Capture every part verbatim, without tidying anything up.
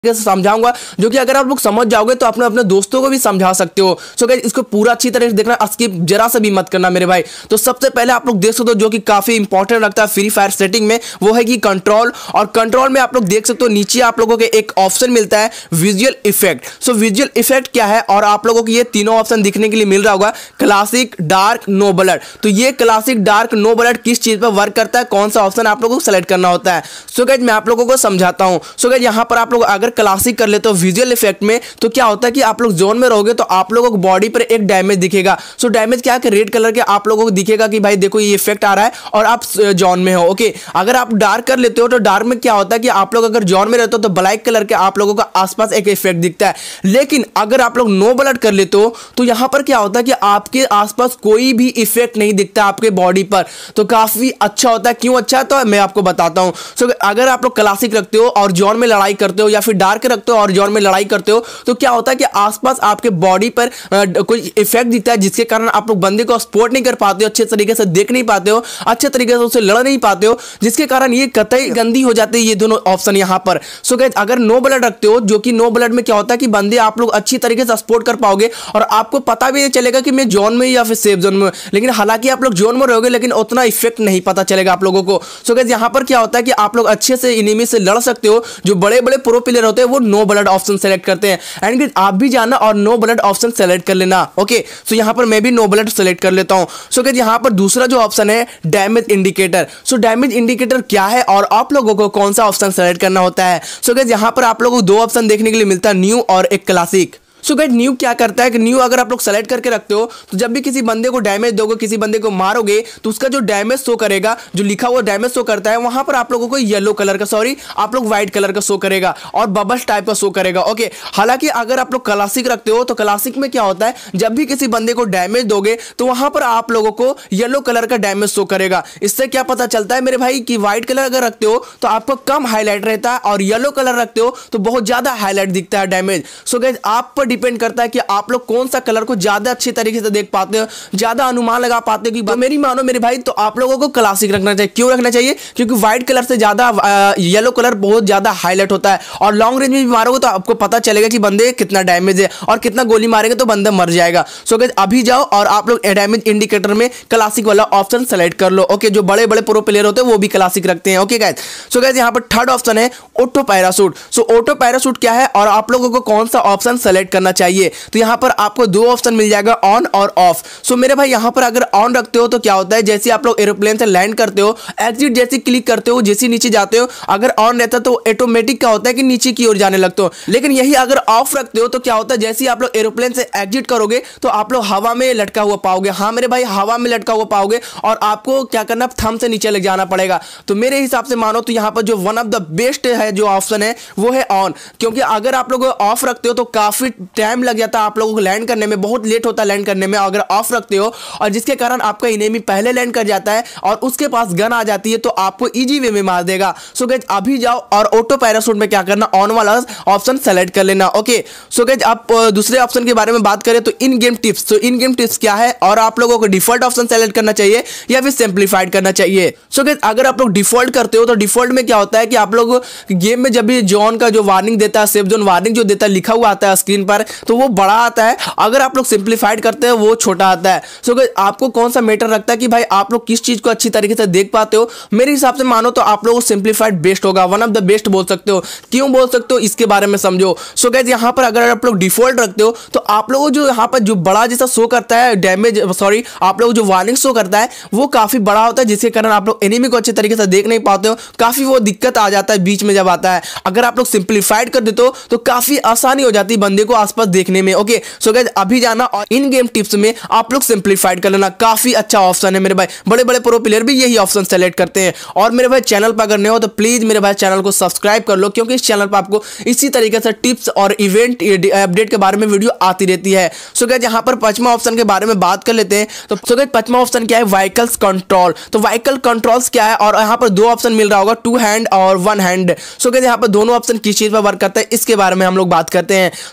समझाऊंगा, जो कि अगर आप लोग समझ जाओगे तो अपने अपने दोस्तों को भी समझा सकते हो। सो गाइस इसको पूरा अच्छी तरह से देखना, स्किप जरा सा भी मत करना मेरे भाई। तो सबसे पहले आप लोग देख सकते हो जो कि काफी इंपॉर्टेंट लगता है फ्री फायर सेटिंग में, वो है कि कंट्रोल। और कंट्रोल में आप लोग देख सकते हो नीचे आप लोगों के एक ऑप्शन मिलता है visual effect. So visual effect क्या है, और आप लोगों को ये तीनों ऑप्शन दिखने के लिए मिल रहा होगा, क्लासिक, डार्क, नो ब्लड। तो ये क्लासिक, डार्क, नो ब्लड किस चीज पर वर्क करता है, कौन सा ऑप्शन आप लोगों को सेलेक्ट करना होता है। सो गाइस मैं आप लोगों को समझाता हूं। सो गाइस यहां पर आप लोग अगर क्लासिक कर लेते हो विजुअल इफेक्ट में, तो क्या होता है कि आप लोग जोन में रहोगे तो आप लोगों को बॉडी पर एक डैमेज दिखेगा। सो डैमेज क्या है कि रेड कलर के आप लोगों को दिखेगा कि भाई देखो ये इफेक्ट आ रहा है और आप जोन में हो। ओके, अगर आप डार्क कर लेते हो तो डार्क में क्या होता है कि आप लोग अगर जोन में रहते हो तो ब्लैक कलर के आप लोगों का आसपास एक इफेक्ट दिखता है। लेकिन अगर आप लोग नो ब्लड कर लेते हो तो यहां पर क्या होता है कि आपके आसपास कोई भी इफेक्ट नहीं दिखता आपके बॉडी पर। तो काफी अच्छा होता है। क्यों अच्छा है तो मैं आपको बताता हूं। सो अगर आप लोग क्लासिक रखते हो और जोन में लड़ाई करते हो, या फिर डार्क रखते हो और जोन में लड़ाई करते हो, तो क्या होता है कि आसपास आपके बॉडी पर आ, कोई इफेक्ट दिखता है, जिसके कारण आप लोग बंदे को सपोर्ट नहीं कर पाते हो, अच्छे तरीके से देख नहीं पाते हो, अच्छे तरीके से उससे लड़ नहीं पाते हो, जिसके कारण ये कतई गंदी हो जाती है ये दोनों ऑप्शन यहां पर। सो गाइस अगर नो ब्लड रखते हो, जो कि नो ब्लड में क्या होता है कि बंदे आप लोग अच्छी तरीके से सपोर्ट कर पाओगे और आपको पता भी नहीं चलेगा कि मैं जोन में या फिर सेफ जोन में। लेकिन हालांकि आप लोग जोन में रहोगे लेकिन उतना इफेक्ट नहीं पता चलेगा आप लोगों को। सो गाइस यहां पर क्या होता है कि आप लोग अच्छे से एनिमी से लड़ सकते हो। जो बड़े बड़े प्रो प्लेयर होते हैं वो नो ब्लड ऑप्शन सेलेक्ट करते हैं, एंड आप भी जाना और नो ब्लड ऑप्शन सेलेक्ट कर लेना। ओके, सो यहां पर मैं भी नो ब्लड सेलेक्ट कर लेता हूं। सो गाइस यहां पर दूसरा जो ऑप्शन है damage indicator. So damage indicator क्या है और आप लोगों को कौन सा ऑप्शन सेलेक्ट करना होता है। सो गाइस यहां पर आप लोगों को दो ऑप्शन देखने के लिए मिलता है, न्यू और एक क्लासिक। सो गाइस न्यू क्या करता है कि न्यू अगर आप लोग सेलेक्ट करके रखते हो तो जब भी किसी बंदे को डैमेज दोगे, किसी बंदे को मारोगे, तो उसका जो डैमेज शो करेगा, जो लिखा हुआ डैमेज शो करता है, वहां पर आप लोगों को येलो कलर का, सॉरी आप लोग व्हाइट कलर का शो करेगा और बबल्स टाइप का शो करेगा। ओके, हालांकि अगर आप लोग क्लासिक रखते हो तो क्लासिक में क्या होता है, जब भी किसी बंदे को डैमेज दोगे तो वहां पर आप लोगों को येलो कलर का डैमेज शो करेगा। इससे क्या पता चलता है मेरे भाई कि व्हाइट कलर अगर रखते हो तो आपको कम हाईलाइट रहता है, और येलो कलर रखते हो तो बहुत ज्यादा हाईलाइट दिखता है डैमेज। सो गाइस आप पर डिपेंड करता है कि आप लोग कौन सा कलर को ज्यादा अच्छी तरीके से देख पाते हो, ज्यादा अनुमान लगा पाते हो। कि तो मेरी मानो मेरे भाई, तो आप लोगों को क्लासिक रखना चाहिए। क्यों रखना चाहिए? क्योंकि व्हाइट कलर से ज्यादा येलो कलर बहुत ज्यादा हाईलाइट होता है, और लॉन्ग रेंज में भी मारोगे तो आपको पता चलेगा कि बंदे कितना डैमेज है, और कितना गोली मारेंगे तो बंदा मर जाएगा। सो गाइस अभी जाओ और आप लोग डैमेज इंडिकेटर में क्लासिक वाला ऑप्शन सेलेक्ट कर लो। ओके, जो बड़े बड़े प्रो प्लेयर होते हैं वो भी क्लासिक रखते हैं। ओके गाइस, सो गाइस यहाँ पर थर्ड ऑप्शन है auto parachute. So auto parachute क्या है और आप लोगों को कौन सा ऑप्शन सेलेक्ट करना चाहिए, तो यहाँ पर आपको दो ऑप्शन मिल जाएगा, ऑन और ऑफ। सो मेरे भाई यहाँ पर अगर ऑन रखते हो तो क्या होता है, जैसे आप लोग एरोप्लेन से लैंड करते हो, एग्जिट जैसे क्लिक करते हो, जैसे नीचे जाते हो, अगर ऑन रहता है तो ऑटोमेटिक क्या होता है कि नीचे की ओर जाने लगते हो। लेकिन यही अगर ऑफ रखते हो तो क्या होता है, जैसे आप लोग एरोप्लेन से एग्जिट करोगे तो आप लोग हवा में लटका हुआ पाओगे। हाँ मेरे भाई, हवा में लटका हुआ पाओगे, और आपको क्या करना, थंब से नीचे ले जाना पड़ेगा। तो मेरे हिसाब से मानो तो यहाँ पर जो वन ऑफ द बेस्ट है जो ऑप्शन है वो है ऑन। क्योंकि अगर आप लोग ऑफ रखते हो तो काफी टाइम लग जाता है आप लोगों को लैंड करने में, बहुत लेट होता है लैंड करने में अगर ऑफ रखते हो, और जिसके कारण आपका एनिमी पहले लैंड कर जाता है और उसके पास गन आ जाती है तो आपको इजी वे में मार देगा। सो गाइस अभी जाओ और ऑटो पैराशूट में क्या करना, ऑन वाला ऑप्शन सेलेक्ट कर लेना। ओके, सो गाइस आप दूसरे ऑप्शन के बारे में बात करें तो इन गेम टिप्स। तो इन गेम टिप्स क्या है, और आप लोगों को डिफॉल्ट ऑप्शन सेलेक्ट करना चाहिए या फिर सिंप्लीफाइड करना चाहिए। सो गाइस अगर आप लोग डिफॉल्ट करते हो तो डिफॉल्ट में क्या होता है कि आप लोग गेम में जब भी जोन का जो वार्निंग देता है, सेफ जोन वार्निंग जो देता है, लिखा हुआ आता है स्क्रीन पर, तो वो बड़ा आता है। अगर आप लोग सिंप्लीफाइड करते हैं वो छोटा आता है। सो गाइस आपको कौन सा मैटर रखता है कि भाई आप लोग किस चीज को अच्छी तरीके से देख पाते हो। मेरे हिसाब से मानो तो आप लोगों को सिंप्लीफाइड बेस्ट होगा, वन ऑफ द बेस्ट बोल सकते हो। क्यों बोल सकते हो इसके बारे में समझो। सो गाइस यहाँ पर अगर आप लोग डिफॉल्ट रखते हो तो आप लोगों जो यहाँ पर जो बड़ा जैसा शो करता है डैमेज, सॉरी आप लोग जो वार्निंग शो करता है वो काफी बड़ा होता है, जिसके कारण आप लोग एनिमी को अच्छे तरीके से देख नहीं पाते हो, काफी वो दिक्कत आ जाता है बीच में जब आता है। अगर आप लोग सिंप्लीफाइड कर देते हो तो काफी आसानी हो जाती है बंदे को आसपास देखने में। ओके, सो गाइस अभी जाना और इन गेम टिप्स में आप लोग सिंप्लीफाइड कर लेना, काफी अच्छा ऑप्शन है मेरे भाई। बड़े बड़े प्रो प्लेयर भी यही ऑप्शन सेलेक्ट करते हैं। और मेरे भाई चैनल पर अगर नए हो तो प्लीज मेरे भाई चैनल को सब्सक्राइब कर लो, क्योंकि इस चैनल पर आपको इसी तरीके से टिप्स और इवेंट अपडेट के बारे में वीडियो आती रहती है। सो गाइस यहाँ पर पांचवा ऑप्शन के बारे में बात कर लेते हैं। तो सो गाइस पांचवा ऑप्शन क्या है, व्हीकल्स कंट्रोल। तो व्हीकल कंट्रोल्स क्या है, और यहाँ पर दो ऑप्शन मिल रहा होगा, टू हैंड और वन हैंड। सो गाइस यहाँ पर दोनों ऑप्शन किस चीज पर वर्क करता है इसके बारे में हम लोग बात करते हैं। सो गाइस अगर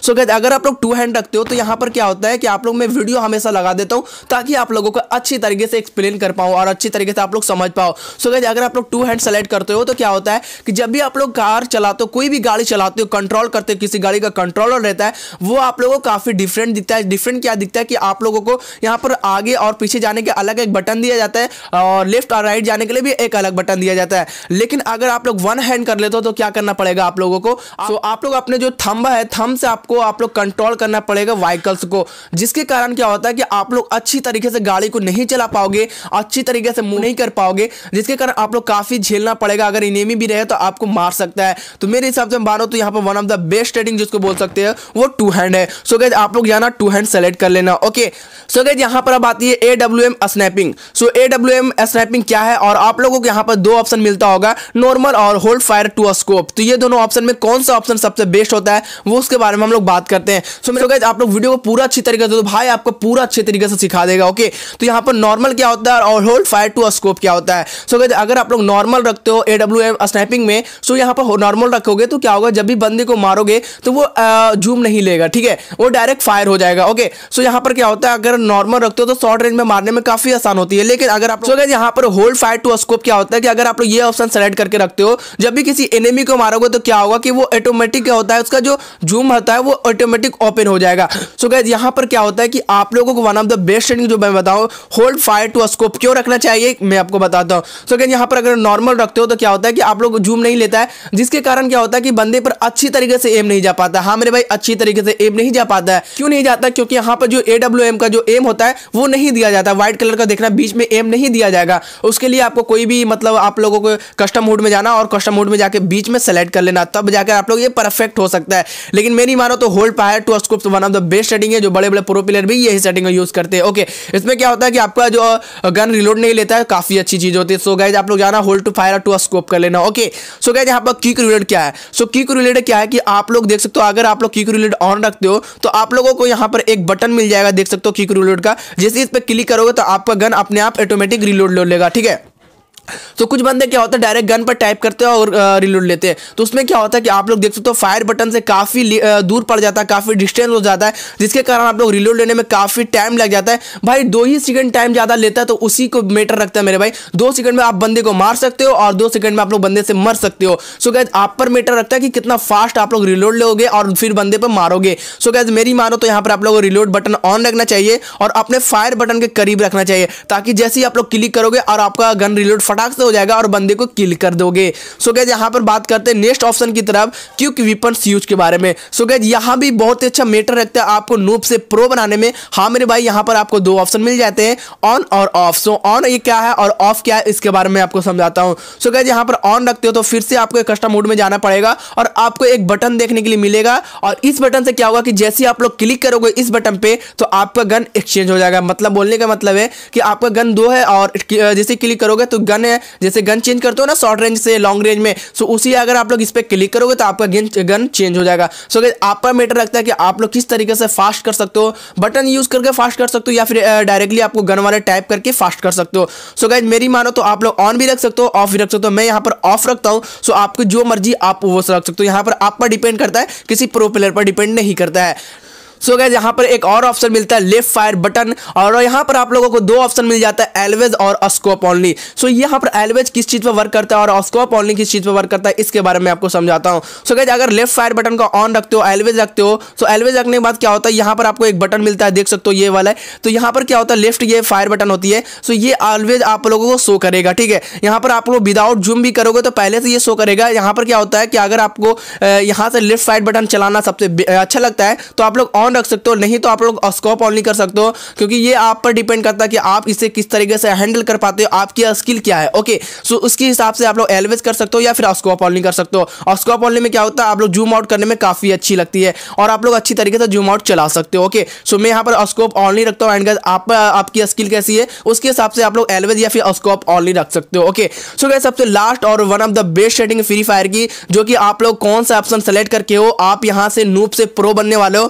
अगर आप लोग टू हैंड रखते हो तो यहाँ पर क्या होता है कि आप लोग मैं वीडियो हमेशा लगा देता हूँ ताकि आप लोगों को अच्छी तरीके से एक्सप्लेन कर पाऊँ और अच्छी तरीके से आप लोग समझ पाओ। सो गाइस अगर आप लोग टू हैंड सेलेक्ट करते हो तो क्या होता है कि जब भी आप लोग कार चलाते हो, कोई भी गाड़ी चलाते हो, कंट्रोल करते हो, किसी गाड़ी का कंट्रोलर रहता है, वो आप लोगों को काफी डिफरेंट दिखता है। डिफरेंट क्या दिखता है कि आप लोगों को यहाँ पर आगे और पीछे जाने के अलग एक बटन दिया जाता है और लेफ्ट और राइट जाने के लिए भी एक अलग बटन दिया जाता है। लेकिन अगर आप लोग वन हैंड कर लेते हो तो क्या करना पड़ेगा आप लोगों को, तो आप लोग अपने जो थंब है, थंब से आपको आप लोग कंट्रोल करना पड़ेगा व्हीकल्स को, जिसके कारण क्या होता है कि आप लोग अच्छी तरीके से गाड़ी को नहीं चला पाओगे, अच्छी तरीके से मूव नहीं कर पाओगे, जिसके कारण आप लोग काफी झेलना पड़ेगा। अगर इनेमी भी रहे तो आपको मार सकता है। तो मेरे हिसाब से मानो तो यहाँ पर one of the best rating जिसको बोल सकते हैं वो टू हैंड है। सो गाइस आप लोग जाना टू हैंड सेलेक्ट कर लेना। ओके सो गाइस यहाँ पर अब आती है A W M snapping. So A W M snapping क्या है, और आप लोगों को यहाँ पर दो ऑप्शन मिलता होगा, नॉर्मल और hold fire to a scope. तो ये दोनों ऑप्शन में कौन सा ऑप्शन सबसे बेस्ट होता है वो उसके बारे में हम लोग बात करते हैं। सो मेरे गाइस आप लोग वीडियो को पूरा अच्छी तरीके से, तो भाई आपको पूरा अच्छे तरीके से सिखा देगा। ओके तो यहाँ पर नॉर्मल क्या होता है और hold fire to a scope क्या होता है। सो गाइस अगर आप लोग नॉर्मल रखते हो ए डब्ल्यू एम स्नैपिंग में, सो यहाँ पर नॉर्मल रखोगे तो क्या होगा, जब भी बंदे को मारोगे तो वो जूम नहीं लेगा, ठीक है, वो डायरेक्ट फायर हो जाएगा। ओके सो यहाँ पर क्या होता है, अगर नॉर्मल रखते हो तो शॉर्ट रेंज में मारने में काफी आसान होती है। लेकिन अगर आप लोग यहाँ पर होल्ड फायर टू स्कोप क्या होता है कि अगर आप लोग ये ऑप्शन सेलेक्ट करके रखते हो, जब भी किसी एनिमी को मारोगे तो क्या होगा कि वो ऑटोमेटिक क्या होता है, उसका जो जूम होता है वो ऑटोमेटिक ओपन हो जाएगा। सो गाइस यहाँ पर क्या होता है कि आप लोगों को one of the best rating जो मैं बताऊं, होल्ड फायर टू स्कोप क्यों रखना चाहिए मैं आपको बताता हूं। सो गाइस यहाँ पर अगर नॉर्मल रखते हो तो क्या होता है कि आप लोग जूम नहीं लेता है, जिसके कारण क्या होता है कि बंदे पर अच्छी तरीके से एम नहीं जा पाता। हाँ मेरे भाई अच्छी तरीके से एम नहीं जा पाता है। क्यों नहीं जाता, क्योंकि यहाँ पर जो ए डब्ल्यू एम का जो एम होता है वो नहीं दिया जाता। व्हाइट कलर का देखना, बीच में एम नहीं दिया जाएगा। उसके लिए आपको कोई भी मतलब आप लोगों को कस्टम मोड में जाना और कस्टम मोड में जाके बीच में सेलेक्ट कर लेना, तब जाकर आप लोग ये परफेक्ट हो सकता है। लेकिन मेरी मानो तो hold fire to scope one of the best setting है, जो बड़े बड़े प्रो प्लेयर भी यही सेटिंग यूज करते हैं। ओके इसमें क्या होता है कि आपका जो गन रिलोड नहीं लेता है, काफी अच्छी चीज होती है। सो गाइस आप लोग जाना hold to fire to scope कर लेना। ओके सो गाइस यहाँ पर क्विक रिलोड क्या है, सो क्विक रिलोड क्या है कि आप लोग देख सकते हो, अगर आप लोग क्विक रिलोड ऑन रखते हो तो आप लोगों को यहाँ पर एक बटन मिल जाएगा, देख सकते हो क्विक रिलोड का। जैसे इस पर क्लिक करोगे तो आपका गन अपने आप ऑटोमेटिक रिलोड ले लेगा, ठीक है। तो कुछ बंदे क्या होता है डायरेक्ट गन पर टाइप करते हैं और रिलोड लेते हैं, तो उसमें क्या होता है कि आप लोग देख सकते हो फायर बटन से काफी दूर पड़ जाता है, काफी डिस्टेंस हो जाता है, जिसके कारण आप लोग रिलोड लेने में काफी टाइम लग जाता है। भाई दो ही सेकंड टाइम ज्यादा लेता है, तो उसी को मैटर रखता है मेरे भाई। दो सेकंड में आप बंदे को मार सकते हो और दो सेकंड में आप लोग बंदे से मर सकते हो। सो गाइस आप पर मैटर रखता है कि कितना फास्ट आप लोग रिलोड लोगे और फिर बंदे पर मारोगे। सो गाइस मेरी मानो तो यहाँ पर आप लोग को रिलोड बटन ऑन रखना चाहिए और अपने फायर बटन के करीब रखना चाहिए, ताकि जैसे ही आप लोग क्लिक करोगे और आपका गन रिलोड फटाक से हो जाएगा और बंदे को किल कर दोगे। सो गाइस यहाँ पर बात करते हैं नेक्स्ट ऑप्शन की तरफ, क्विक वेपन्स यूज के बारे में। सो गाइस यहाँ भी बहुत ही अच्छा मैटर रखता है आपको नूब से प्रो बनाने में। हाँ मेरे भाई यहाँ पर आपको दो ऑप्शन मिल जाते हैं, ऑन और ऑफ। सो ऑन ये क्या है और ऑफ क्या है इसके बारे में आपको समझाता हूँ। सो गाइस यहाँ पर ऑन रखते हो तो फिर से आपको एक कस्टम मोड में जाना पड़ेगा और आपको एक बटन देखने के लिए मिलेगा, और इस बटन से क्या होगा कि जैसे आप लोग क्लिक करोगे इस बटन पे तो आपका गन एक्सचेंज हो जाएगा। मतलब बोलने का मतलब है कि आपका गन दो है और जैसे क्लिक करोगे तो गन है, जैसे गन चेंज करते हो ना शॉर्ट रेंज से लॉन्ग रेंज में, सो उसी अगर आप लोग इस पे क्लिक करोगे तो आपका गन चेंज हो जाएगा। सो गाइस आप पर मैटर रखता है कि आप लोग किस तरीके से फास्ट कर सकते हो, बटन यूज करके फास्ट कर सकते हो या फिर डायरेक्टली आपको गन वाले टाइप करके फास्ट कर सकते हो। सो गाइस मेरी मानो तो आप लोग ऑन भी रख सकते हो, ऑफ भी रख सकते हो। मैं यहाँ पर ऑफ रखता हूँ, सो आपको जो मर्जी आप वो रख सकते हो। यहाँ पर आप पर डिपेंड करता है, किसी प्रो प्लेयर पर डिपेंड नहीं करता है। सो गाइस यहाँ पर एक और ऑप्शन मिलता है लेफ्ट फायर बटन, और यहाँ पर आप लोगों को दो ऑप्शन मिल जाता है, एलवेज और स्कोप ओनली। सो यहाँ पर एलवेज किस चीज पर वर्क करता है और स्कोप ओनली किस चीज पर वर्क करता है इसके बारे में आपको समझाता हूँ। सो गाइस अगर लेफ्ट फायर बटन को ऑन रखते हो, एलवेज रखते हो, सो एलवेज रखने के बाद क्या होता है यहाँ पर आपको एक बटन मिलता है, देख सकते हो ये वाला है। तो यहाँ पर क्या होता है लेफ्ट ये फायर बटन होती है, सो ये ऑलवेज आप लोगों को शो करेगा, ठीक है। यहाँ पर आप लोग विदाउट जूम भी करोगे तो पहले से ये शो करेगा। यहाँ पर क्या होता है कि अगर आपको यहाँ से लेफ्ट फायर बटन चलाना सबसे अच्छा लगता है तो आप लोग ऑन रख सकते हो, नहीं तो आप लोग स्कोप ऑनली कर सकते हो, क्योंकि ये आप पर डिपेंड करता है कि आप इसे किस तरीके से हैंडल कर पाते हो, आपकी स्किल क्या है। ओके सो उसके हिसाब से आप लोग एलवेज कर सकते हो या फिर स्कोप ऑनली कर सकते हो। और स्कोप ऑनली में क्या होता है आप लोग जूम आउट करने में काफी अच्छी लगती है और आप लोग अच्छी तरीके से जूम आउट चला सकते हो। ओके सो मैं यहाँ पर स्कोप ऑनली रखता हूँ, एंड गाइस आप आपकी स्किल कैसी है उसके हिसाब से आप लोग एलवेज या फिर स्कोप ऑनली रख सकते हो। ओके सो गाइस सबसे लास्ट और one of the best setting Free Fire की, जो कि आप लोग कौन सा ऑप्शन सेलेक्ट करके हो आप यहाँ से नूब से प्रो बनने वाले हो, जो कि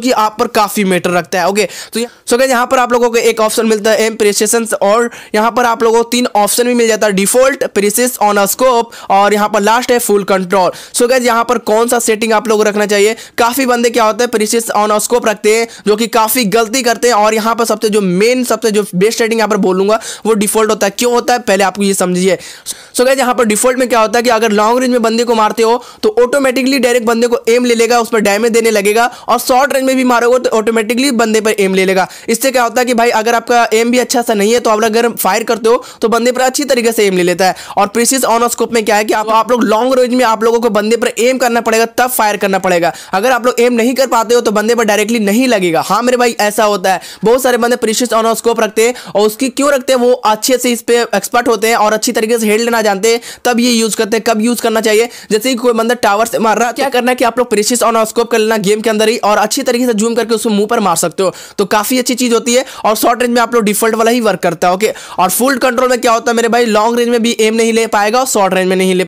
कि आप पर काफी मैटर रखता है। ओके, तो सो गाइस यहाँ पर आप लोगों को एक ऑप्शन मिलता है एम प्रिसिशन, और यहाँ पर आप लोगों को तीन ऑप्शन भी मिल जाता है, default, precise on a scope, और यहाँ पर लास्ट है फुल कंट्रोल। सो गाइस यहाँ पर कौन सा सेटिंग आप लोगों को रखना चाहिए? काफी बंदे क्या होता है प्रिसिस ऑन अ स्कोप रखते हैं, जो कि काफी गलती करते हैं, और यहाँ पर सबसे जो मेन सबसे जो बेस्ट सेटिंग यहाँ पर बोलूंगा वो डिफॉल्ट होता है। क्यों होता है पहले आपको ये समझिए। सो गाइस यहाँ पर डिफॉल्ट में क्या होता है कि अगर लॉन्ग रेंज में बंदे को मारते हो तो ऑटोमेटिकली डायरेक्ट बंदे को एम ले लेगा, उस पर डैमेज देने लगेगा, और शॉर्ट रेंज में भी मारोगे तो ऑटोमेटिकली बंदे पर एम ले लेगा। इससे क्या होता है कि भाई अगर आपका एम भी अच्छा सा नहीं है तो आप अगर फायर करते हो तो बंदे पर अच्छी तरीके से एम ले लेता है। और प्रिसिस ऑन स्कोप में क्या है कि आप, आप लोग लॉन्ग रेंज में आप लोगों को बंदे पर एम करना पड़ेगा, तब फायर करना पड़ेगा। अगर आप लोग एम नहीं कर पाते हो तो बंदे पर डायरेक्टली नहीं लगेगा। हाँ मेरे भाई ऐसा होता है, बहुत सारे बंदे प्रिसिस ऑन स्कोप रखते हैं, और उसकी क्यों रखते हैं? वो अच्छे से इस पे एक्सपर्ट होते हैं और अच्छी तरीके से हेड लेना जानते हैं, तब ये यूज करते हैं। कब यूज करना चाहिए? जैसे कि कोई बंदा टावर से मार रहा है, क्या करना है कि आप लोग प्रिसिस ऑन स्कोप कर लेना गेम के अंदर ही, और अच्छी तरीके से जूम करके उसको मुंह पर मार सकते हो, तो काफी अच्छी चीज होती है। और शॉर्ट रेंज में आप लोग डिफॉल्ट वाला ही वर्क करता है। ओके, और फुल कंट्रोल में क्या होता है मेरे भाई? लॉन्ग रेंज में भी एम नहीं ले पाएगा और शॉर्ट रेंज में नहीं ले